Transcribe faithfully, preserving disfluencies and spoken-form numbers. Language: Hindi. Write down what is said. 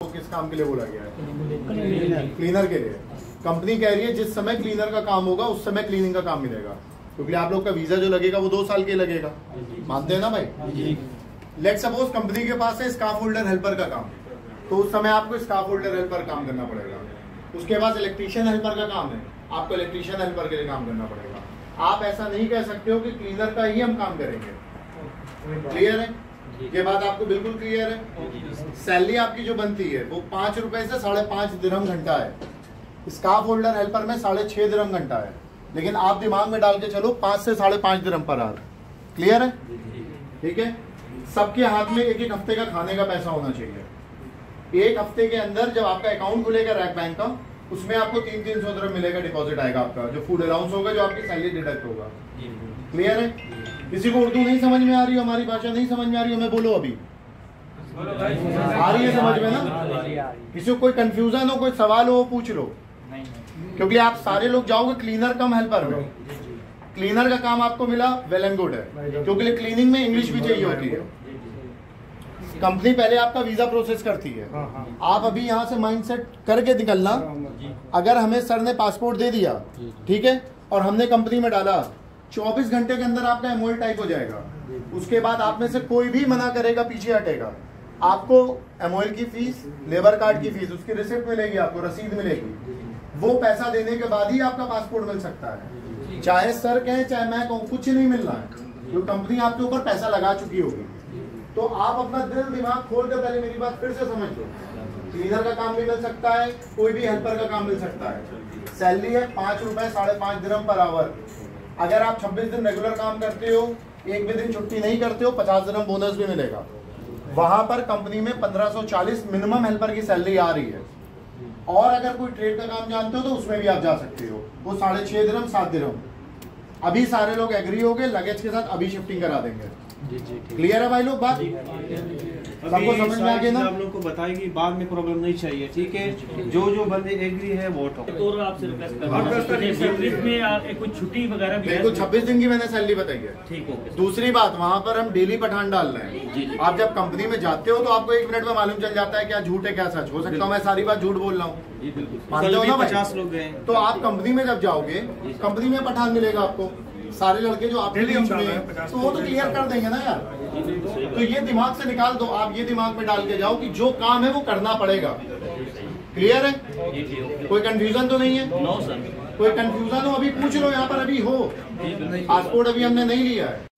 किस काम के लिए बोला गया है? क्लीनर के लिए। कंपनी कह रही है जिस समय क्लीनर का काम होगा उस समय क्लीनिंग का काम मिलेगा, क्योंकि आप लोग का वीजा जो लगेगा वो दो साल के लगेगा। मानते हैं ना भाई? लेट सपोज कंपनी के पास है स्काफ होल्डर हेल्पर का काम, तो उस समय आपको स्काफ होल्डर हेल्पर काम करना पड़ेगा। उसके बाद इलेक्ट्रीशियन हेल्पर का काम है, आपको इलेक्ट्रीशियन हेल्पर के लिए काम करना पड़ेगा। आप ऐसा नहीं कह सकते हो कि क्लीनर का ही हम काम करेंगे। क्लियर है? ये बात आपको बिल्कुल क्लियर है? सैलरी आपकी जो बनती है वो पांच रुपए से साढ़े पांच दिरहम घंटा है। स्काफ होल्डर हेल्पर में साढ़े छह दिरहम घंटा है, लेकिन आप दिमाग में डाल के चलो पांच से साढ़े पांच दिरहम पर आवर। क्लियर है? ठीक है। सबके हाथ में एक एक हफ्ते का खाने का पैसा होना चाहिए। एक हफ्ते के अंदर जब आपका अकाउंट खुलेगा रैक बैंक का, उसमें आपको तीन तीन सौ दिरहम मिलेगा, डिपॉजिट आएगा आपका, जो फूड अलाउंस होगा, जो आपकी सैलरी डिडक्ट होगा। क्लियर है? किसी को उर्दू नहीं समझ में आ रही हो, हमारी भाषा नहीं समझ में आ रही हो, मैं बोलो अभी आ रही है समझ में ना? किसी को कोई कंफ्यूजन हो, कोई सवाल हो, पूछ लो, क्योंकि आप सारे लोग जाओगे क्लीनर कम हेल्पर में। क्लीनर का काम आपको मिला, वेल एंड गुड है, क्योंकि क्लीनिंग में इंग्लिश भी चाहिए होती है। कंपनी पहले आपका वीजा प्रोसेस करती है। आप अभी यहाँ से माइंडसेट करके निकलना, अगर हमें सर ने पासपोर्ट दे दिया, ठीक है, और हमने कंपनी में डाला, चौबीस घंटे के अंदर आपका एमओएल टाइप हो जाएगा। उसके बाद आप में से कोई भी मना करेगा, पीछे हटेगा, आपको एमओएल की फीस, लेबर कार्ड की फीस, उसकी रिसिप्ट मिलेगी, आपको रसीद मिलेगी। वो पैसा देने के बाद ही आपका पासपोर्ट मिल सकता है। चाहे सर कहें चाहे मैं कहूँ, कुछ नहीं मिलना है, क्योंकि कंपनी आपके ऊपर पैसा लगा चुकी होगी। तो आप अपना दिल दिमाग खोल कर पहले मेरी बात फिर से समझ लो। क्लीनर का काम भी मिल सकता है, कोई भी हेल्पर का काम मिल सकता है। सैलरी है पाँच रुपए साढ़े पाँच दिरहम पर आवर। अगर आप छब्बीस दिन रेगुलर काम करते हो, एक भी दिन छुट्टी नहीं करते हो, पचास दिरहम बोनस भी मिलेगा। वहां पर कंपनी में पंद्रह सौ चालीस मिनिमम हेल्पर की सैलरी आ रही है। और अगर कोई ट्रेड का काम जानते हो तो उसमें भी आप जा सकते हो, वो साढ़े छह दिरहम सात दिरहम। अभी सारे लोग एग्री हो गए, लगेज के साथ अभी शिफ्टिंग करा देंगे। क्लियर है भाई लोग? बात सबको समझ में आ गया ना? आप लोग को बताएगी, बाद में प्रॉब्लम नहीं चाहिए। ठीक है, जो जो बंदे एग्री है वोट हो। तो आपसे रिक्वेस्ट कर रहा हूं, कुछ छुट्टी वगैरह भी है? छब्बीस दिन की मैंने सैलरी बताई है। ठीक है। दूसरी बात, वहाँ पर हम डेली पठान डाल रहे हैं। आप जब कंपनी में जाते हो तो आपको एक मिनट में मालूम चल जाता है क्या झूठ है क्या सच। हो सकता है मैं सारी बात झूठ बोल रहा हूँ, मानते हो ना? पचास लोग गए तो आप कंपनी में जब जाओगे, कंपनी में पठान मिलेगा आपको। सारे लड़के जो आपके बीच में, तो वो तो क्लियर कर देंगे ना यार। तो ये दिमाग से निकाल दो, आप ये दिमाग में डाल के जाओ कि जो काम है वो करना पड़ेगा। क्लियर है? कोई कंफ्यूजन तो नहीं है? No sir. कोई कंफ्यूजन हो अभी पूछ लो, यहाँ पर अभी हो। पासपोर्ट अभी हमने नहीं लिया है।